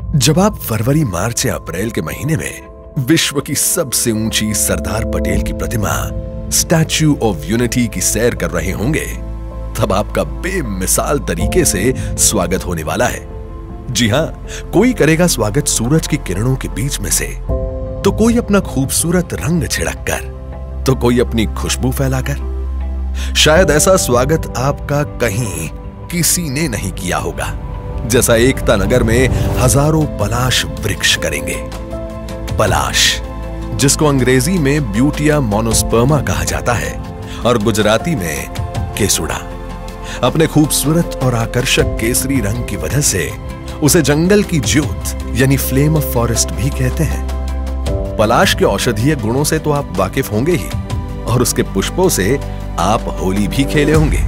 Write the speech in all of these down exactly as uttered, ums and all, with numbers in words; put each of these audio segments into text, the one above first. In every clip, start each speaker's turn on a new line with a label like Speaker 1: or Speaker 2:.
Speaker 1: जब आप फरवरी, मार्च या अप्रैल के महीने में विश्व की सबसे ऊंची सरदार पटेल की प्रतिमा स्टैच्यू ऑफ यूनिटी की सैर कर रहे होंगे, तब आपका बेमिसाल तरीके से स्वागत होने वाला है। जी हां, कोई करेगा स्वागत सूरज की किरणों के बीच में से, तो कोई अपना खूबसूरत रंग छिड़क कर, तो कोई अपनी खुशबू फैलाकर। शायद ऐसा स्वागत आपका कहीं किसी ने नहीं किया होगा जैसा एकता नगर में हजारों पलाश वृक्ष करेंगे। पलाश, जिसको अंग्रेजी में ब्यूटिया मोनोस्पर्मा कहा जाता है और गुजराती में केसुड़ा, अपने खूबसूरत और आकर्षक केसरी रंग की वजह से उसे जंगल की ज्योत यानी फ्लेम ऑफ फॉरेस्ट भी कहते हैं। पलाश के औषधीय गुणों से तो आप वाकिफ होंगे ही, और उसके पुष्पों से आप होली भी खेले होंगे।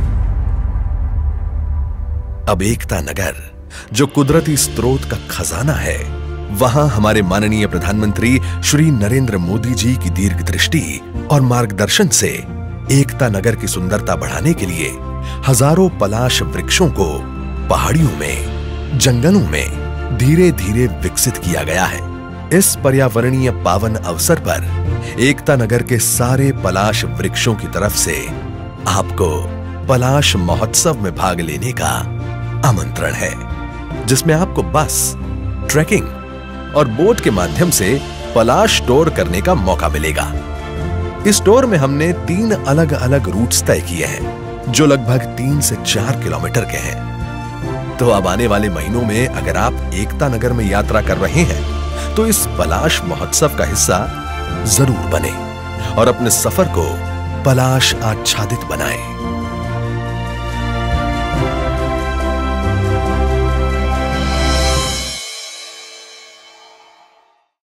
Speaker 1: अब एकता नगर, जो कुदरती स्रोत का खजाना है, वहां हमारे माननीय प्रधानमंत्री श्री नरेंद्र मोदी जी की दीर्घ दृष्टि और मार्गदर्शन से एकता नगर की सुंदरता बढ़ाने के लिए हजारों पलाश वृक्षों को पहाड़ियों में, जंगलों में धीरे धीरे विकसित किया गया है। इस पर्यावरणीय पावन अवसर पर एकता नगर के सारे पलाश वृक्षों की तरफ से आपको पलाश महोत्सव में भाग लेने का आमंत्रण है, जिसमें आपको बस, ट्रैकिंग और बोट के माध्यम से पलाश टूर करने का मौका मिलेगा। इस टूर में हमने तीन अलग अलग रूट्स तय किए हैं, जो लगभग तीन से चार किलोमीटर के हैं। तो अब आने वाले महीनों में अगर आप एकता नगर में यात्रा कर रहे हैं, तो इस पलाश महोत्सव का हिस्सा जरूर बने और अपने सफर को पलाश आच्छादित बनाएं।